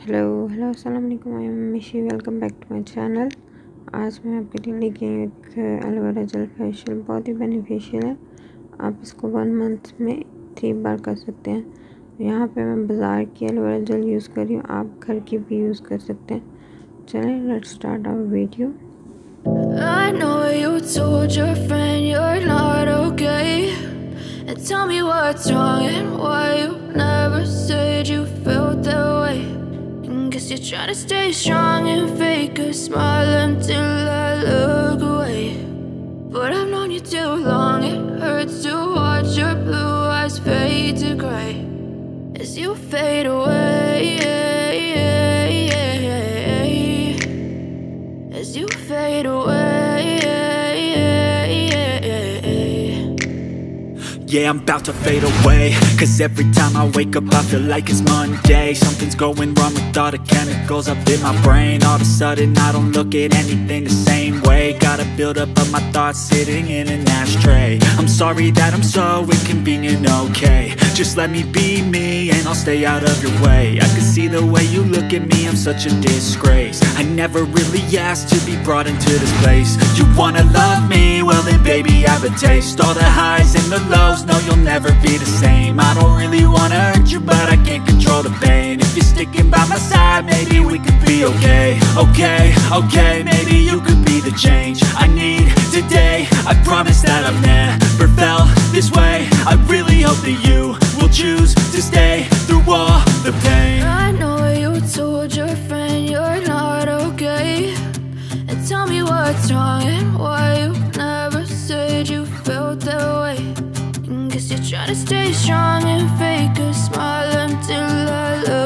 Hello अस्सलाम वालेकुम। I am Mishi, welcome back to my channel. आज मैं आपके लिए लेके आई एक एलोवेरा जेल फेशियल। बहुत ही बेनिफिशियल है। आप इसको 1 मंथ में 3 बार कर सकते हैं। यहाँ पे मैं बाज़ार की एलोवेरा जेल यूज़ कर रही हूँ, आप घर की भी यूज़ कर सकते हैं। चलें, let's start our video. I know you told your friend you're not okay, and tell me what's wrong and why you never said you felt that way. And guess you're trying to stay strong and fake a smile until I look away. But I've known you too long, it hurts to watch your blue eyes fade to gray as you fade away, as you fade away. Yeah, I'm about to fade away, 'cause every time I wake up I feel like it's Monday. Something's going wrong with all the chemicals up in my brain. All of a sudden I don't look at anything the same way. Got a build up of my thoughts sitting in an ashtray. I'm sorry that I'm so inconvenient, okay. Just let me be me and I'll stay out of your way. I can see the way you look at me, I'm such a disgrace. I never really asked to be brought into this place. You wanna love me? Well then baby have a taste. All the highs and the lows, no, you'll never be the same. I don't really wanna hurt you, but I can't control the pain. If you're sticking by my side, maybe we could be okay. Okay, maybe you could be the change I need today. I promise that I've never felt this way. I really hope that you will choose to stay through all the pain. I know you told your friend you're not okay, and tell me what's wrong and why you never said you felt that way. Guess you're trying to stay strong and fake a smile until I look